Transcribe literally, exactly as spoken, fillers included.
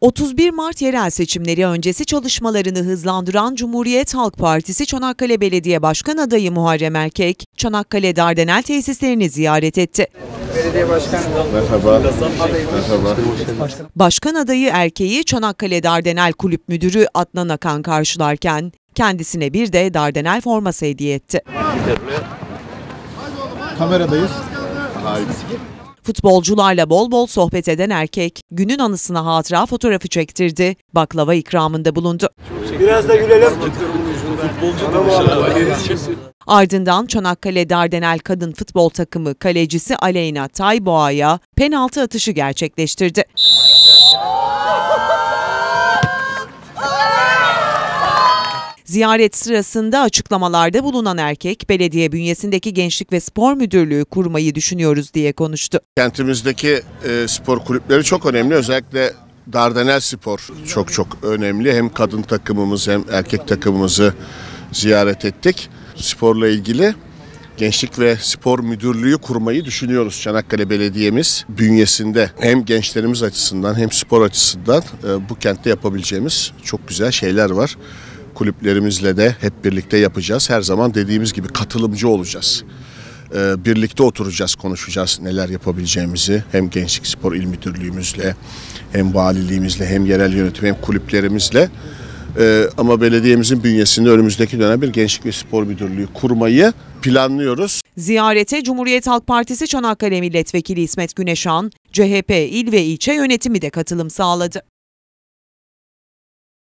otuz bir Mart yerel seçimleri öncesi çalışmalarını hızlandıran Cumhuriyet Halk Partisi Çanakkale Belediye Başkan adayı Muharrem Erkek, Çanakkale Dardanel tesislerini ziyaret etti. Belediye Başkanı. Merhaba. Merhaba. Başkan adayı Erkek'i Çanakkale Dardanel Kulüp Müdürü Adnan Akan karşılarken kendisine bir de Dardanel forması hediye etti. Kameradayız. Futbolcularla bol bol sohbet eden Erkek, günün anısına hatıra fotoğrafı çektirdi, baklava ikramında bulundu. Biraz da gülelim. Ardından Çanakkale Dardanel Kadın Futbol Takımı kalecisi Aleyna Tayboğa'ya penaltı atışı gerçekleştirdi. Ziyaret sırasında açıklamalarda bulunan Erkek, belediye bünyesindeki Gençlik ve Spor Müdürlüğü kurmayı düşünüyoruz diye konuştu. Kentimizdeki e, spor kulüpleri çok önemli. Özellikle Dardanel Spor çok çok önemli. Hem kadın takımımız hem erkek takımımızı ziyaret ettik. Sporla ilgili Gençlik ve Spor Müdürlüğü kurmayı düşünüyoruz. Çanakkale Belediye'miz bünyesinde hem gençlerimiz açısından hem spor açısından e, bu kentte yapabileceğimiz çok güzel şeyler var. Kulüplerimizle de hep birlikte yapacağız. Her zaman dediğimiz gibi katılımcı olacağız. Ee, birlikte oturacağız, konuşacağız neler yapabileceğimizi. Hem Gençlik Spor İl Müdürlüğümüzle, hem valiliğimizle, hem yerel yönetim, hem kulüplerimizle. Ee, ama belediyemizin bünyesinde önümüzdeki dönem bir Gençlik ve Spor Müdürlüğü kurmayı planlıyoruz. Ziyarete Cumhuriyet Halk Partisi Çanakkale Milletvekili İsmet Güneşan, C H P il ve ilçe yönetimi de katılım sağladı.